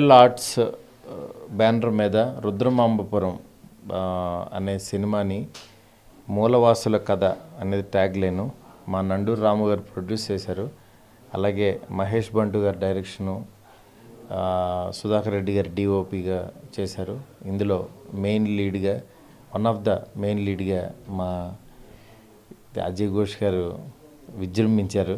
NVL arts banner మీద రుద్రమాంబపురం అనే సినిమాని మూలవాసుల కథ అనేది ట్యాగ్ లైను మా నండూరు రాము గారు ప్రొడ్యూస్ చేశారు. అలాగే మహేష్ బంటు గారు డైరెక్షను, సుధాకర్ రెడ్డి గారు డిఓపిగా చేశారు. ఇందులో మెయిన్ లీడ్గా వన్ ఆఫ్ ద మెయిన్ లీడ్గా మా అజయ్ ఘోష్ గారు విజృంభించారు.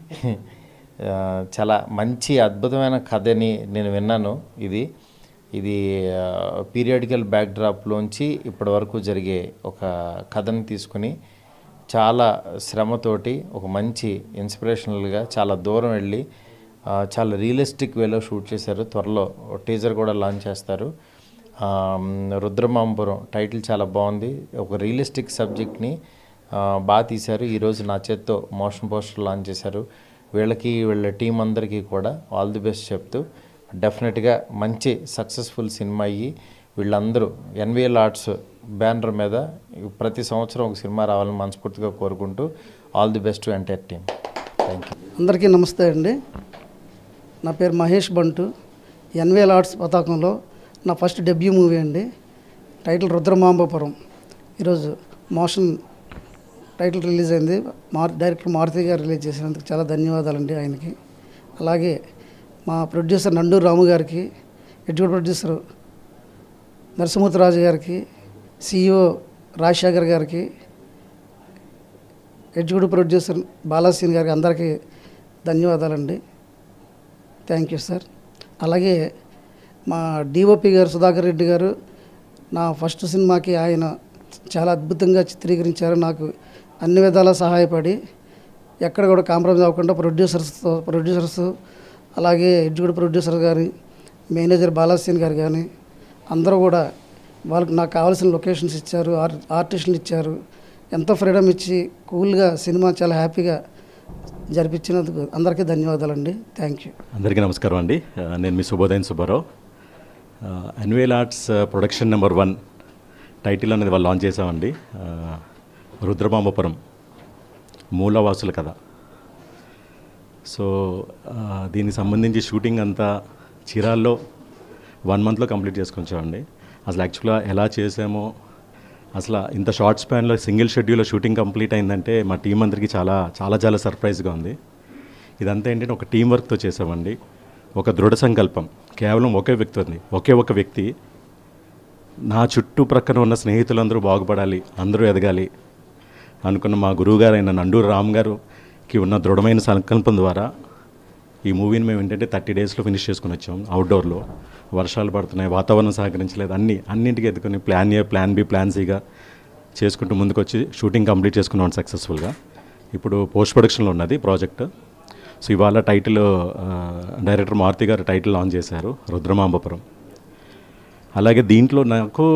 చాలా మంచి అద్భుతమైన కథని నేను విన్నాను. ఇది పీరియాడికల్ బ్యాక్డ్రాప్లోంచి ఇప్పటి వరకు జరిగే ఒక కథని తీసుకుని చాలా శ్రమతోటి ఒక మంచి ఇన్స్పిరేషనల్గా చాలా దూరం వెళ్ళి చాలా రియలిస్టిక్ వేలో షూట్ చేశారు. త్వరలో టీజర్ కూడా లాంచ్ చేస్తారు. రుద్రమాంబపురం టైటిల్ చాలా బాగుంది. ఒక రియలిస్టిక్ సబ్జెక్ట్ని బాగా తీశారు. ఈరోజు నా చేత్తో మోషన్ పోస్టర్ లాంచ్ చేశారు. వీళ్ళ టీం అందరికీ కూడా ఆల్ ది బెస్ట్ చెప్తూ డెఫినెట్గా మంచి సక్సెస్ఫుల్ సినిమా అయ్యి వీళ్ళందరూ ఎన్విఎల్ ఆర్ట్స్ బ్యానర్ మీద ప్రతి సంవత్సరం ఒక సినిమా రావాలని మనస్ఫూర్తిగా కోరుకుంటూ all the best to entire team. Thank you. అందరికీ నమస్తే అండి. నా పేరు మహేష్ బంటు. ఎన్విఎల్ ఆర్ట్స్ పతాకంలో నా ఫస్ట్ డెబ్యూ మూవీ అండి. టైటిల్ రుద్రమాంబపురం. ఈరోజు మోషన్ టైటిల్ రిలీజ్ అయింది. డైరెక్టర్ మారుతి గారు రిలీజ్ చేసినందుకు చాలా ధన్యవాదాలండి ఆయనకి. అలాగే మా ప్రొడ్యూసర్ నండూరు రాము గారికి, ఎగ్జిక్యూటివ్ ప్రొడ్యూసర్ నరసింహరాజు గారికి, సిఇఓ రాజశేఖర్ గారికి, ఎగ్జిక్యూటివ్ ప్రొడ్యూసర్ బాలాసీన్ గారికి అందరికీ ధన్యవాదాలండి. Thank you sir. అలాగే మా డిఓపి గారు సుధాకర్ రెడ్డి గారు నా ఫస్ట్ సినిమాకి ఆయన చాలా అద్భుతంగా చిత్రీకరించారు. నాకు అన్ని విధాలా సహాయపడి ఎక్కడ కూడా కాంప్రమైజ్ అవ్వకుండా ప్రొడ్యూసర్స్ అలాగే ఎగ్జిక్యూటివ్ ప్రొడ్యూసర్ గారి మేనేజర్ బాలాసీన్ గారు కానీ అందరూ కూడా వాళ్ళకి నాకు కావాల్సిన లొకేషన్స్ ఇచ్చారు, ఆర్టిస్టులు ఇచ్చారు. ఎంతో ఫ్రీడమ్ ఇచ్చి కూల్గా సినిమా చాలా హ్యాపీగా జరిపించినందుకు అందరికీ ధన్యవాదాలండి. Thank you. అందరికీ నమస్కారం అండి. నేను మీ Shubhodayam Subbarao. NVL arts production number 1 title అనేది వాళ్ళు లాంచ్ చేసామండి. రుద్రమాంబపురం మూలవాసుల కథ. సో దీనికి సంబంధించి షూటింగ్ అంతా చీరాల్లో 1 మంత్లో కంప్లీట్ చేసుకొచ్చామండి. అసలు యాక్చువల్గా ఎలా చేసామో, అసలు ఇంత షార్ట్ స్పాన్లో సింగిల్ షెడ్యూల్లో షూటింగ్ కంప్లీట్ అయిందంటే మా టీం అందరికీ చాలా చాలా చాలా సర్ప్రైజ్గా ఉంది. ఇదంతా ఏంటంటే ఒక టీం వర్క్తో చేసామండి. ఒక దృఢ సంకల్పం. కేవలం ఒకే ఒక వ్యక్తి నా చుట్టుప్రక్కన ఉన్న స్నేహితులందరూ బాగుపడాలి, అందరూ ఎదగాలి అనుకున్న మా గురువుగారు అయిన నండూరు రామ్ గారికి ఉన్న దృఢమైన సంకల్పం ద్వారా ఈ మూవీని మేము ఏంటంటే 30 డేస్లో ఫినిష్ చేసుకుని వచ్చాం. అవుట్డోర్లో వర్షాలు పడుతున్నాయి, వాతావరణం సహకరించలేదు, అన్నింటికి ఎదుర్కొని plan A, plan B, plan సిగా చేసుకుంటూ ముందుకు వచ్చి షూటింగ్ కంప్లీట్ చేసుకున్నాం సక్సెస్ఫుల్గా. ఇప్పుడు పోస్ట్ ప్రొడక్షన్లో ఉన్నది ప్రాజెక్ట్. సో ఇవాళ టైటిల్ డైరెక్టర్ మారుతి గారు టైటిల్ లాంచ్ చేశారు, రుద్రమాంబపురం. అలాగే దీంట్లో నాకు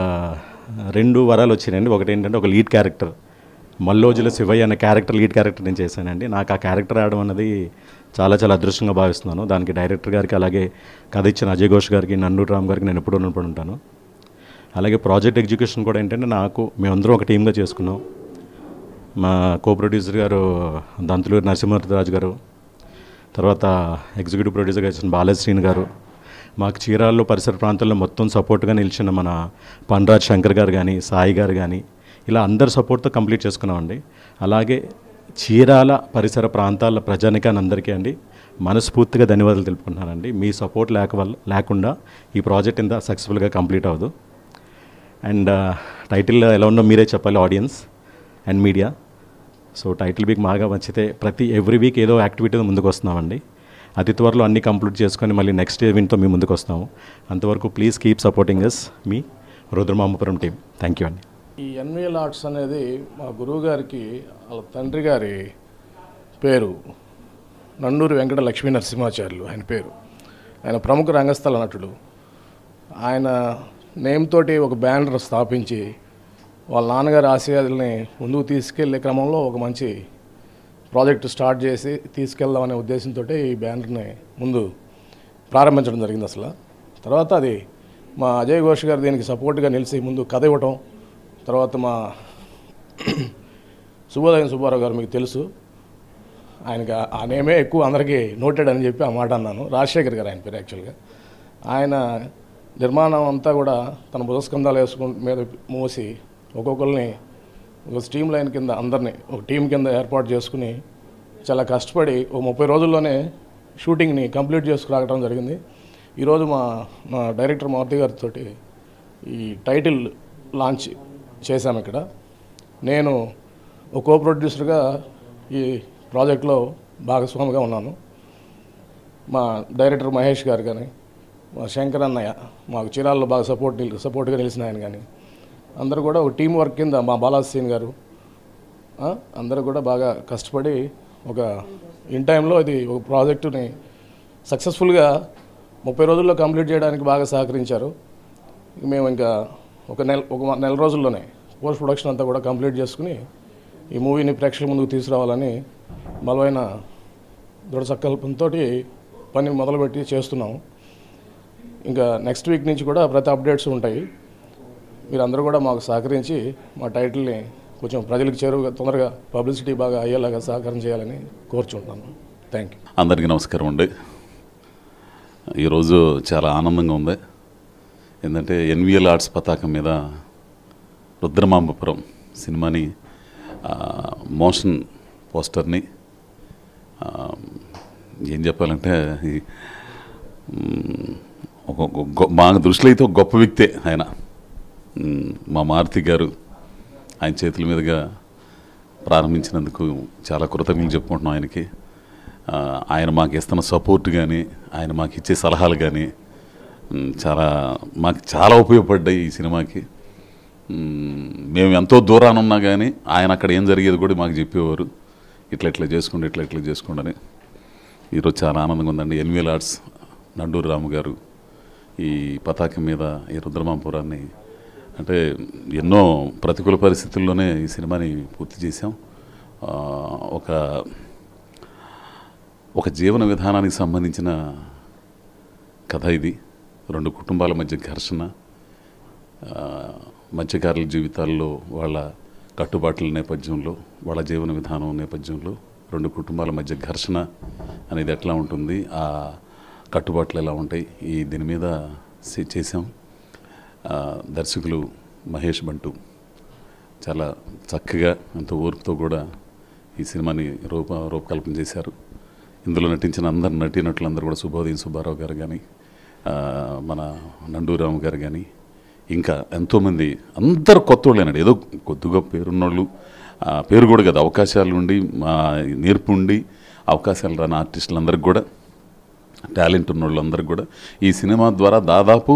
2 వరాలు వచ్చినాయండి. ఒకటి ఏంటంటే ఒక లీడ్ క్యారెక్టర్ మల్లోజుల శివయ్య అనే క్యారెక్టర్, లీడ్ క్యారెక్టర్ నేను చేశానండి. నాకు ఆ క్యారెక్టర్ ఆడడం అన్నది చాలా చాలా అదృష్టంగా భావిస్తున్నాను. దానికి డైరెక్టర్ గారికి, అలాగే కథ ఇచ్చిన అజయ్ ఘోష్ గారికి, నండూరు రామ్ గారికి నేను ఎప్పుడూ రుణపడి ఉంటాను. అలాగే ప్రాజెక్ట్ ఎగ్జిక్యూషన్ కూడా ఏంటంటే మేమందరం ఒక టీమ్గా చేసుకున్నాం. మా కో ప్రొడ్యూసర్ గారు దంతులూరు నరసింహరాజు గారు, తర్వాత ఎగ్జిక్యూటివ్ ప్రొడ్యూసర్ గారు బాలశ్రీని గారు, మాకు చీరాల్లో పరిసర ప్రాంతాల్లో మొత్తం సపోర్ట్గా నిలిచిన మన పన్రాజ్ శంకర్ గారు కానీ, సాయి గారు కానీ, ఇలా అందరు సపోర్ట్తో కంప్లీట్ చేసుకున్నామండి. అలాగే చీరాల పరిసర ప్రాంతాల ప్రజానికాన్ని అందరికీ అండి మనస్ఫూర్తిగా ధన్యవాదాలు తెలుపుకుంటున్నానండి. మీ సపోర్ట్ లేకుండా ఈ ప్రాజెక్ట్ ఇంత సక్సెస్ఫుల్గా కంప్లీట్ అవ్వదు. అండ్ టైటిల్ ఎలా ఉందో మీరే చెప్పాలి, audience and media. So title మీకు బాగా నచ్చితే ఎవ్రీ వీక్ ఏదో యాక్టివిటీతో ముందుకు వస్తున్నామండి. అతి త్వరలో అన్నీ కంప్లీట్ చేసుకొని మళ్ళీ నెక్స్ట్ ఈవెంట్తో మీ ముందుకు వస్తాము. అంతవరకు ప్లీజ్ కీప్ సపోర్టింగ్ అస్, మీ రుద్రమాంబపురం టీం. థ్యాంక్ యూ అండి. ఈ ఎన్విఎల్ ఆర్ట్స్ అనేది మా గురువు గారికి వాళ్ళ తండ్రి గారి పేరు నండూరు వెంకట లక్ష్మీ నరసింహాచార్యులు ఆయన పేరు. ఆయన ప్రముఖ రంగస్థల నటుడు. ఆయన నేమ్ తోటి ఒక బ్యానర్ స్థాపించి వాళ్ళ నాన్నగారి ఆశయాల్ని ముందుకు తీసుకెళ్లే క్రమంలో ఒక మంచి ప్రాజెక్టు స్టార్ట్ చేసి తీసుకెళ్దామనే ఉద్దేశంతో ఈ బ్యానర్ని ముందు ప్రారంభించడం జరిగింది. అసలు తర్వాత అది మా అజయ్ ఘోష్ గారు దీనికి సపోర్ట్గా నిలిచి ముందు కథ ఇవ్వటం, తర్వాత మా శుభోదయం సుబ్బారావు గారు మీకు తెలుసు, ఆయనకి ఆ నేమే ఎక్కువ అందరికీ నోటెడ్ అని చెప్పి ఆ మాట అన్నాను. రాజశేఖర్ గారు ఆయన పేరు యాక్చువల్గా. ఆయన నిర్మాణం అంతా కూడా తన భుజస్కంధాలు మీద మోసి ఒక్కొక్కరిని ఒక స్ట్రీమ్ లైన్ కింద అందరినీ ఒక టీం కింద ఏర్పాటు చేసుకుని చాలా కష్టపడి ఒక 30 రోజుల్లోనే షూటింగ్ని కంప్లీట్ చేసుకురావడం జరిగింది. ఈరోజు మా డైరెక్టర్ మారుతి గారితో ఈ టైటిల్ లాంచ్ చేశాము. ఇక్కడ నేను ఒక కో ప్రొడ్యూసర్గా ఈ ప్రాజెక్ట్లో భాగస్వామిగా ఉన్నాను. మా డైరెక్టర్ మహేష్ గారు కానీ, మా శంకర్ అన్నయ్య మాకు చీరాల్లో బాగా సపోర్ట్గా నిలిచిన ఆయన కానీ, అందరూ కూడా ఒక టీం వర్క్ కింద మా బాలాసీన్ గారు అందరూ కూడా బాగా కష్టపడి ఒక ఇన్ టైంలో ఇది ఒక ప్రాజెక్టుని సక్సెస్ఫుల్గా 30 రోజుల్లో కంప్లీట్ చేయడానికి బాగా సహకరించారు. మేము ఇంకా ఒక నెల రోజుల్లోనే పోస్ట్ ప్రొడక్షన్ అంతా కూడా కంప్లీట్ చేసుకుని ఈ మూవీని ప్రేక్షకుల ముందుకు తీసుకురావాలని బలమైన దృఢ సంకల్పంతో పని మొదలుపెట్టి చేస్తున్నాము. ఇంకా నెక్స్ట్ వీక్ నుంచి కూడా ప్రతి అప్డేట్స్ ఉంటాయి. మీరందరూ కూడా మాకు సహకరించి మా టైటిల్ని కొంచెం ప్రజలకు చేరువుగా తొందరగా పబ్లిసిటీ బాగా అయ్యేలాగా సహకారం చేయాలని కోరుచుంటున్నాను. Thank you. అందరికీ నమస్కారం అండి. ఈరోజు చాలా ఆనందంగా ఉంది. ఏంటంటే ఎన్విఎల్ ఆర్ట్స్ పతాకం మీద రుద్రమాంబపురం సినిమాని మోషన్ పోస్టర్ని ఏం చెప్పాలంటే మా దృష్టిలో అయితే ఒక గొప్ప వ్యక్తే ఆయన. మా మారుతి గారు ఆయన చేతుల మీదుగా ప్రారంభించినందుకు చాలా కృతజ్ఞతలు చెప్పుకుంటున్నాం ఆయనకి. ఆయన మాకు ఇస్తున్న సపోర్ట్ కానీ, ఆయన మాకు ఇచ్చే సలహాలు కానీ మాకు చాలా ఉపయోగపడ్డాయి ఈ సినిమాకి. మేము ఎంతో దూరాన ఉన్నా కానీ ఆయన అక్కడ ఏం జరిగేది కూడా మాకు చెప్పేవారు. ఇట్లా చేసుకోండి, ఇట్లా చేసుకోండి అని. ఈరోజు చాలా ఆనందంగా ఉందండి. ఎన్విఎల్ ఆర్ట్స్ నండూరు రాము గారు ఈ పతాకం మీద ఈ రుద్రమాంపురాన్ని అంటే ఎన్నో ప్రతికూల పరిస్థితుల్లోనే ఈ సినిమాని పూర్తి చేశాం. ఒక జీవన విధానానికి సంబంధించిన కథ ఇది. 2 కుటుంబాల మధ్య ఘర్షణ, మత్స్యకారుల జీవితాల్లో వాళ్ళ కట్టుబాట్ల నేపథ్యంలో, వాళ్ళ జీవన విధానం నేపథ్యంలో 2 కుటుంబాల మధ్య ఘర్షణ అనేది ఎట్లా ఉంటుంది, ఆ కట్టుబాట్లు ఎలా ఉంటాయి, దీని మీద చేసాం. దర్శకులు మహేష్ బంటు చాలా చక్కగా ఎంతో ఓర్పుతో కూడా ఈ సినిమాని రూపకల్పన చేశారు. ఇందులో నటించిన అందరు నటీనటులందరూ కూడా శుభోదయం సుబ్బారావు గారు కానీ, మన నండూరాము గారు కానీ, ఇంకా ఎంతోమంది అందరు కొత్త వాళ్ళేనండి. ఏదో కొద్దిగా పేరున్నోళ్ళు, పేరు కూడా కదా, అవకాశాలు ఉండి నేర్పు ఉండి అవకాశాలు రాని ఆర్టిస్టులందరికీ కూడా, టాలెంట్ ఉన్న వాళ్ళందరికీ కూడా ఈ సినిమా ద్వారా దాదాపు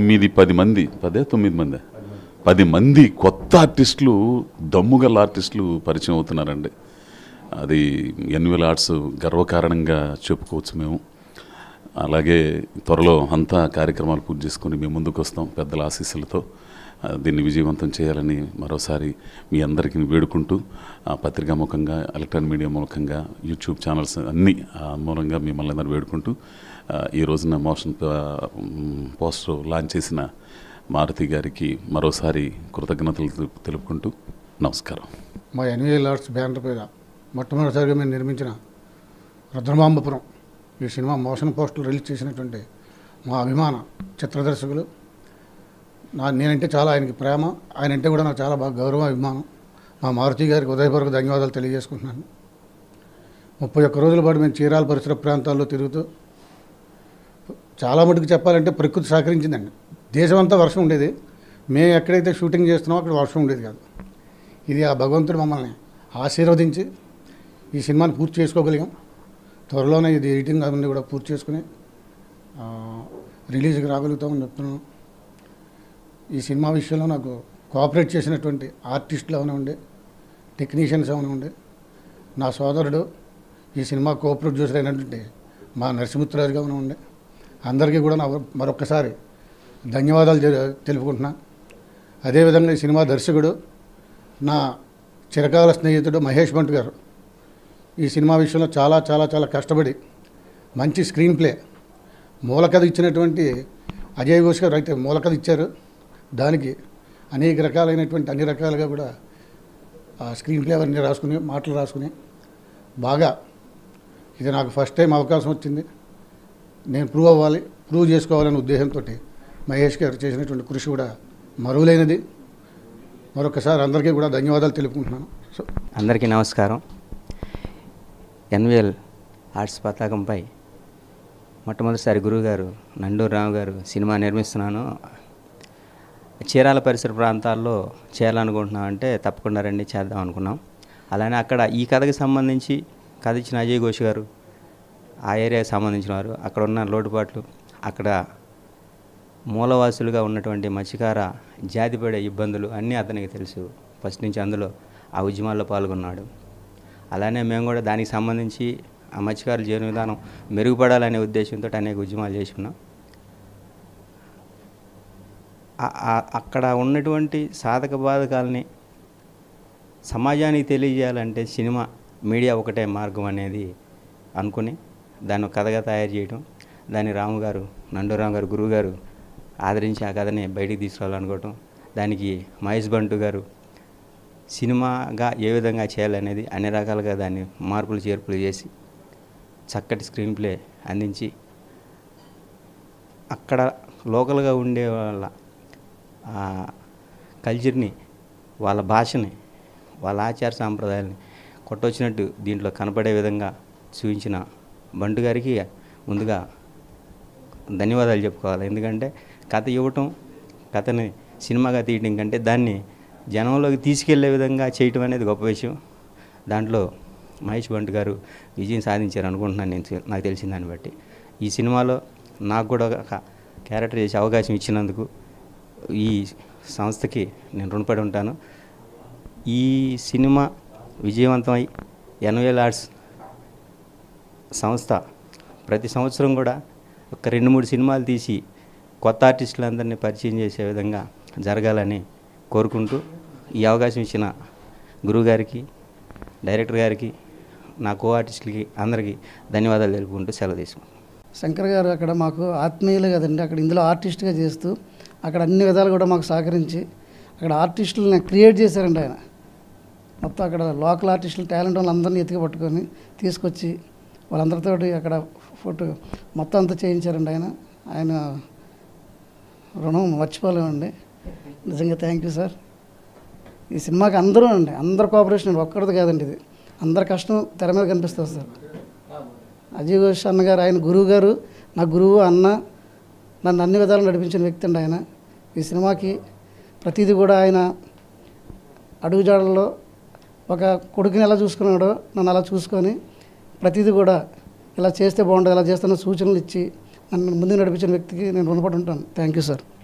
10 మంది కొత్త ఆర్టిస్టులు, దమ్ముగల ఆర్టిస్టులు పరిచయం అవుతున్నారండి. అది ఎన్యువల్ ఆర్ట్స్ గర్వకారణంగా చెప్పుకోవచ్చు మేము. అలాగే త్వరలో అంతా కార్యక్రమాలు పూర్తి చేసుకొని మేము ముందుకు వస్తాం పెద్దల ఆశీస్సులతో. దీన్ని విజయవంతం చేయాలని మరోసారి మీ అందరికీ వేడుకుంటూ, పత్రికా ముఖంగా, ఎలక్ట్రానిక్ మీడియా మూలకంగా, యూట్యూబ్ ఛానల్స్ అన్నీ మూలంగా మిమ్మల్ని అందరూ వేడుకుంటూ, ఈ రోజున మోషన్ పోస్టర్ లాంచ్ చేసిన మారుతి గారికి మరోసారి కృతజ్ఞతలు తెలుపుకుంటూ నమస్కారం. మా ఎన్విఎల్ ఆర్ట్స్ బ్యానర్ మీద మొట్టమొదటిసారిగా మేము నిర్మించిన రుద్రమాంబపురం ఈ సినిమా మోషన్ పోస్టర్లు రిలీజ్ చేసినటువంటి మా అభిమాన చిత్రదర్శకులు, నేనంటే చాలా ఆయనకి ప్రేమ, ఆయనంటే కూడా నాకు చాలా బాగా గౌరవం, అభిమానం. మా మారుతి గారికి హృదయపూర్వక ధన్యవాదాలు తెలియజేసుకుంటున్నాను. 31 రోజుల పాటు మేము చీరాల పరిసర ప్రాంతాల్లో తిరుగుతూ, చాలా మటుకు చెప్పాలంటే ప్రకృతి సహకరించిందండి. దేశమంతా వర్షం ఉండేది, మేము ఎక్కడైతే షూటింగ్ చేస్తున్నామో అక్కడ వర్షం ఉండేది కాదు. ఇది ఆ భగవంతుడు మమ్మల్ని ఆశీర్వదించి ఈ సినిమాని పూర్తి చేసుకోగలిగాం. త్వరలోనే ఇది ఎడిటింగ్ అవన్నీ కూడా పూర్తి చేసుకుని రిలీజ్కి రాగలుగుతామని చెప్తున్నాను. ఈ సినిమా విషయంలో నాకు కోఆపరేట్ చేసినటువంటి ఆర్టిస్టులు అవనివ్వండి, టెక్నీషియన్స్ అవనివ్వండి, నా సోదరుడు ఈ సినిమా కో ప్రొడ్యూసర్ అయినటువంటి మా నరసింహరాజు గారు ఉండే అందరికీ కూడా నా మరొకసారి ధన్యవాదాలు తెలుపుకుంటున్నాను. అదేవిధంగా ఈ సినిమా దర్శకుడు నా చిరకాల స్నేహితుడు మహేష్ బంట్ గారు ఈ సినిమా విషయంలో చాలా చాలా చాలా కష్టపడి మంచి స్క్రీన్ ప్లే, మూలకథ ఇచ్చినటువంటి అజయ్ ఘోష్ గారు అయితే మూలకథ ఇచ్చారు. దానికి అనేక రకాలైనటువంటి అన్ని రకాలుగా కూడా ఆ స్క్రీన్ ప్లే అవన్నీ రాసుకుని, మాటలు రాసుకుని బాగా, ఇది నాకు ఫస్ట్ టైం అవకాశం వచ్చింది. నేను ప్రూవ్ చేసుకోవాలనే ఉద్దేశంతో మహేష్ గారు చేసినటువంటి కృషి కూడా మరువలేనిది. మరొకసారి అందరికీ కూడా ధన్యవాదాలు తెలుపుకుంటున్నాను. సో అందరికీ నమస్కారం. ఎన్విఎల్ ఆర్ట్స్ పతాకంపై మొట్టమొదటిసారి గురువుగారు నండూరు రాము గారు సినిమా నిర్మిస్తున్నాను, చీరాల పరిసర ప్రాంతాల్లో చేయాలనుకుంటున్నాం అంటే తప్పకుండా రండి చేద్దాం అనుకున్నాం. అలానే అక్కడ ఈ కథకి సంబంధించి కథ ఇచ్చిన అజయ్ ఘోష్ గారు ఆ ఏరియాకి సంబంధించిన వారు, అక్కడ ఉన్న లోటుపాట్లు, అక్కడ మూలవాసులుగా ఉన్నటువంటి మత్స్యకార జాతిపడే ఇబ్బందులు అన్నీ అతనికి తెలుసు. ఫస్ట్ నుంచి అందులో ఆ ఉద్యమాల్లో పాల్గొన్నాడు. అలానే మేము కూడా దానికి సంబంధించి ఆ మత్స్యకారుల జీవన విధానం మెరుగుపడాలనే ఉద్దేశంతో అనేక ఉద్యమాలు చేసుకున్నాం. అక్కడ ఉన్నటువంటి సాధక బాధకాలని సమాజానికి తెలియజేయాలంటే సినిమా మీడియా ఒకటే మార్గం అనేది అనుకుని దాన్ని కథగా తయారు చేయడం, దాన్ని నండూరు రాము గారు గురువు గారు ఆదరించి ఆ కథని బయటికి తీసుకురావాలనుకోవటం, దానికి మహేష్ బంటు గారు సినిమాగా ఏ విధంగా చేయాలనేది అన్ని రకాలుగా దాన్ని మార్పులు చేర్పులు చేసి చక్కటి స్క్రీన్ ప్లే అందించి అక్కడ లోకల్గా ఉండే వాళ్ళ కల్చర్ని, వాళ్ళ భాషని, వాళ్ళ ఆచార సాంప్రదాయాలని కొట్టొచ్చినట్టు దీంట్లో కనపడే విధంగా చూపించిన బంటు గారికి ముందుగా ధన్యవాదాలు చెప్పుకోవాలి. ఎందుకంటే కథ ఇవ్వటం, కథని సినిమాగా తీయడం కంటే దాన్ని జనంలోకి తీసుకెళ్లే విధంగా చేయటం అనేది గొప్ప విషయం. దాంట్లో మహేష్ బంటు గారు విజయం సాధించారు అనుకుంటున్నాను నేను, నాకు తెలిసిన దాన్ని బట్టి. ఈ సినిమాలో నాకు కూడా ఒక క్యారెక్టర్ చేసే అవకాశం ఇచ్చినందుకు ఈ సంస్థకి నేను రుణపడి ఉంటాను. ఈ సినిమా విజయవంతమై ఎన్విఎల్ ఆర్ట్స్ సంస్థ ప్రతి సంవత్సరం కూడా ఒక 2-3 సినిమాలు తీసి కొత్త ఆర్టిస్టులందరినీ పరిచయం చేసే విధంగా జరగాలని కోరుకుంటూ ఈ అవకాశం ఇచ్చిన గురువు గారికి, డైరెక్టర్ గారికి, నా కో ఆర్టిస్టులకి అందరికీ ధన్యవాదాలు తెలుపుకుంటూ సెలవు తీసుకుంటాను. శంకర్ గారు అక్కడ మాకు ఆత్మీయులు కదండి, అక్కడ ఇందులో ఆర్టిస్ట్గా చేస్తూ అక్కడ అన్ని విధాలు కూడా మాకు సహకరించి అక్కడ ఆర్టిస్టులని క్రియేట్ చేశారండి ఆయన. మొత్తం అక్కడ లోకల్ ఆర్టిస్టులు టాలెంట్ వాళ్ళందరినీ ఎత్తికి పట్టుకొని తీసుకొచ్చి వాళ్ళందరితో అక్కడ ఫోటో మొత్తం అంతా చేయించారండి ఆయన రుణం మర్చిపోలేమండి. నిజంగా థ్యాంక్ యూ సార్. ఈ సినిమాకి అందరూ అండి, అందరు కోఆపరేషన్ అండి, ఒక్కరిది కాదండి, ఇది అందరి కష్టం తెర మీద కనిపిస్తుంది సార్. అజయ్ ఘోష్ అన్న గారు, ఆయన గురువు గారు, నా గురువు అన్న, నన్ను అన్ని విధాలు నడిపించిన వ్యక్తి అండి ఆయన. ఈ సినిమాకి ప్రతిదీ కూడా ఆయన అడుగుజాడల్లో ఒక కొడుకుని ఎలా చూసుకున్నాడో నన్ను అలా చూసుకొని ప్రతిదీ కూడా ఇలా చేస్తే బాగుంటుంది, ఇలా చేస్తున్న సూచనలు ఇచ్చి నన్ను ముందుకు నడిపించిన వ్యక్తికి నేను రుణపడి ఉంటాను. Thank you sir.